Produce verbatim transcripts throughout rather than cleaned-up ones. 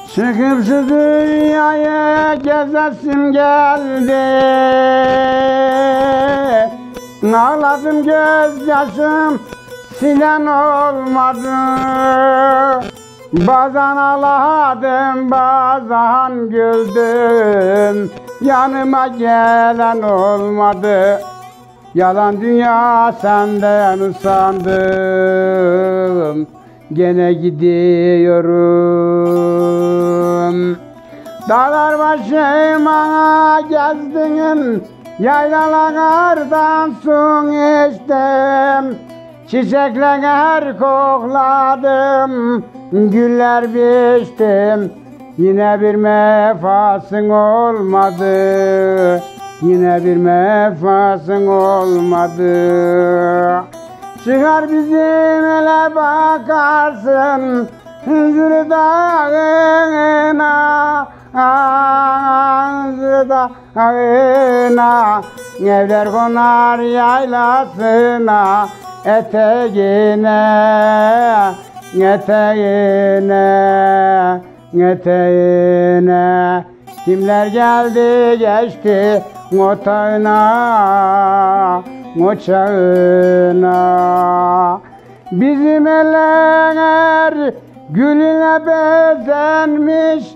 Çıkıp şu dünyaya gezesim geldi. Ağladım gözyaşım silen olmadı. Bazen ağladım bazen güldüm. Yanıma gelen olmadı. Yalan dünya senden sandım. Gene gidiyorum. Dağlar başıma gezdim, yaylalardan su içtim. Çiçekler kokladım, güller biçtim. Yine bir mefasın olmadı, yine bir mefasın olmadı. Çıkar bizim ele bakarsın, Hızır dağına, Hızır dağına, evler konar yaylasına, eteğine, eteğine, eteğine. Kimler geldi geçti otağına, oçağına. Bizim eller gülüne bezenmiş,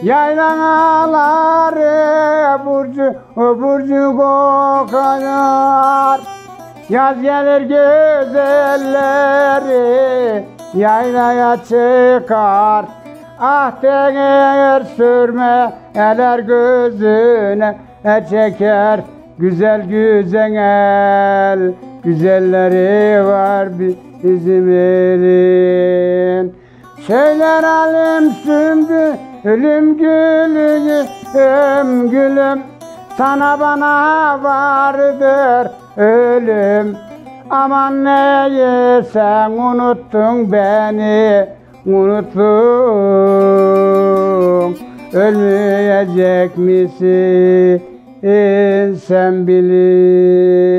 yaylaları burcu burcu kokar. Yaz gelir güzelleri yaylaya çıkar. Ah denir sürme eller gözüne çeker. Güzel güzel güzelleri var bizim elin. Söyler alim sümbü ölüm gülüm gülüm. Sana bana vardır ölüm. Aman neye sen unuttun beni, unuttun. Ölmeyecek misin sen bilin.